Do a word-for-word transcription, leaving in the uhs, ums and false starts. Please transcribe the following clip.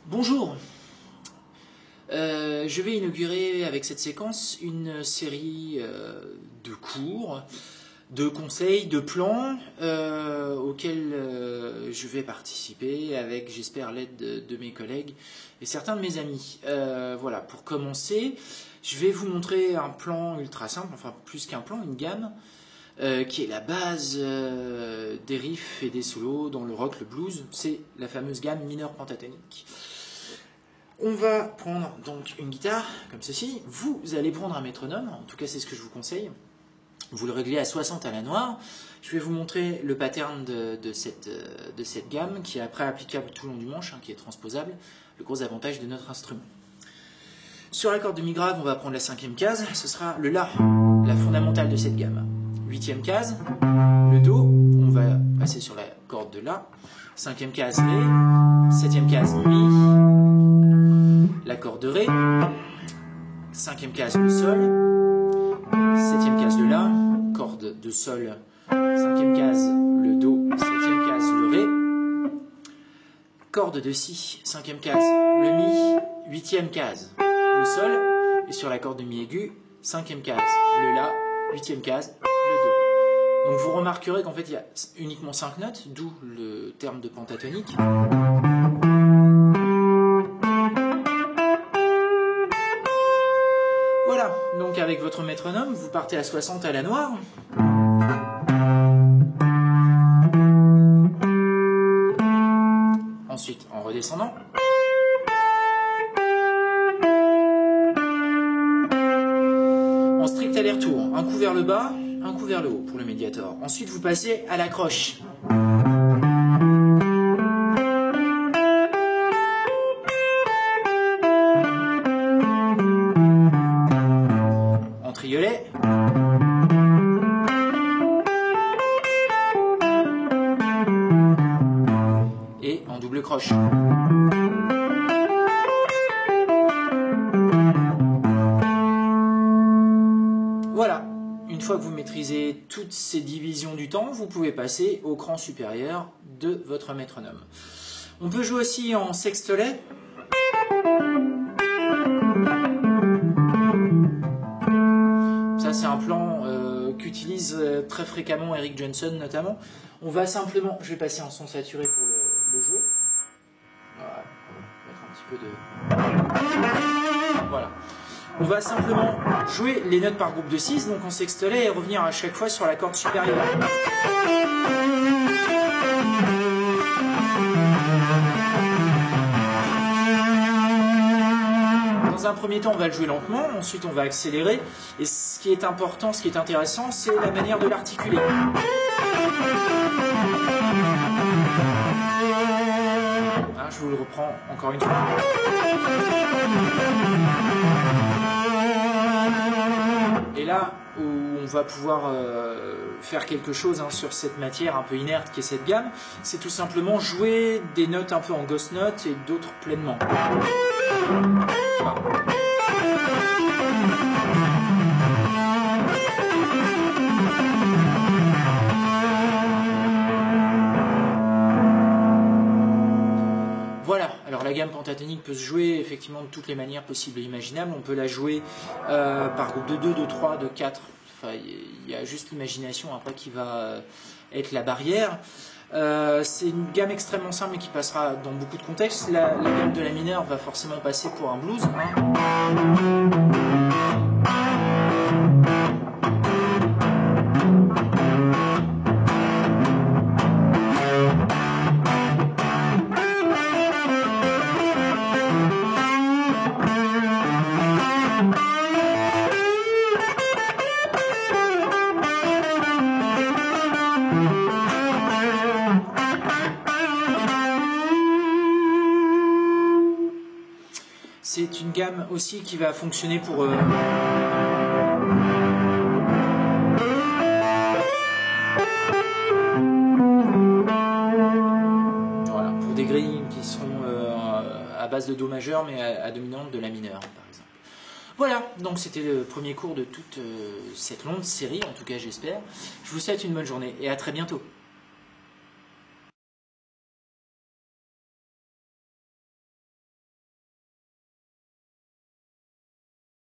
Bonjour, euh, je vais inaugurer avec cette séquence une série euh, de cours, de conseils, de plans euh, auxquels euh, je vais participer avec, j'espère, l'aide de, de mes collègues et certains de mes amis. Euh, voilà, pour commencer, je vais vous montrer un plan ultra simple, enfin plus qu'un plan, une gamme, euh, qui est la base euh, des riffs et des solos dans le rock, le blues. C'est la fameuse gamme mineure pentatonique. On va prendre donc une guitare, comme ceci. Vous allez prendre un métronome, en tout cas c'est ce que je vous conseille. Vous le réglez à soixante à la noire. Je vais vous montrer le pattern de, de, cette, de cette gamme, qui est après applicable tout le long du manche, hein, qui est transposable, le gros avantage de notre instrument. Sur la corde de mi grave, on va prendre la cinquième case, ce sera le La, la fondamentale de cette gamme. Huitième case, le Do, on va passer sur la corde de La. Cinquième case, Ré. Septième case, Mi. La corde de Ré. Cinquième case, le Sol. Septième case, le La. Corde de Sol. Cinquième case, le Do. Septième case, le Ré. Corde de Si. Cinquième case, le Mi. Huitième case, le Sol. Et sur la corde de Mi aigu, cinquième case, le La. Huitième case, le Do. Donc vous remarquerez qu'en fait il y a uniquement cinq notes, d'où le terme de pentatonique. Voilà, donc avec votre métronome, vous partez à soixante à la noire. Ensuite, en redescendant. En strict aller-retour, un coup vers le bas, un coup vers le haut pour le médiator. Ensuite, vous passez à la croche. En triolet. Et en double croche. Voilà. Une fois que vous maîtrisez toutes ces divisions du temps, vous pouvez passer au cran supérieur de votre métronome. On peut jouer aussi en sextolet. Ça, c'est un plan euh, qu'utilise très fréquemment Eric Johnson notamment. On va simplement, je vais passer en son saturé pour le, le jouer. Voilà, on va mettre un petit peu de... Voilà. On va simplement jouer les notes par groupe de six, donc en sextolet, et revenir à chaque fois sur la corde supérieure. Dans un premier temps, on va le jouer lentement, ensuite on va accélérer, et ce qui est important, ce qui est intéressant, c'est la manière de l'articuler. Ah, je vous le reprends encore une fois. Et là où on va pouvoir euh, faire quelque chose hein, sur cette matière un peu inerte qui est cette gamme, c'est tout simplement jouer des notes un peu en ghost note et d'autres pleinement. Voilà. Voilà, alors la gamme pentatonique peut se jouer effectivement de toutes les manières possibles et imaginables. On peut la jouer euh, par groupe de deux, de trois, de quatre. Enfin, il y a juste l'imagination après qui va être la barrière. Euh, c'est une gamme extrêmement simple et qui passera dans beaucoup de contextes. La, la gamme de la mineure va forcément passer pour un blues. Hein. C'est une gamme aussi qui va fonctionner pour... Euh... Voilà, pour des grilles qui sont euh, à base de Do majeur mais à, à dominante de La mineure par exemple. Voilà, donc c'était le premier cours de toute euh, cette longue série, en tout cas j'espère. Je vous souhaite une bonne journée et à très bientôt.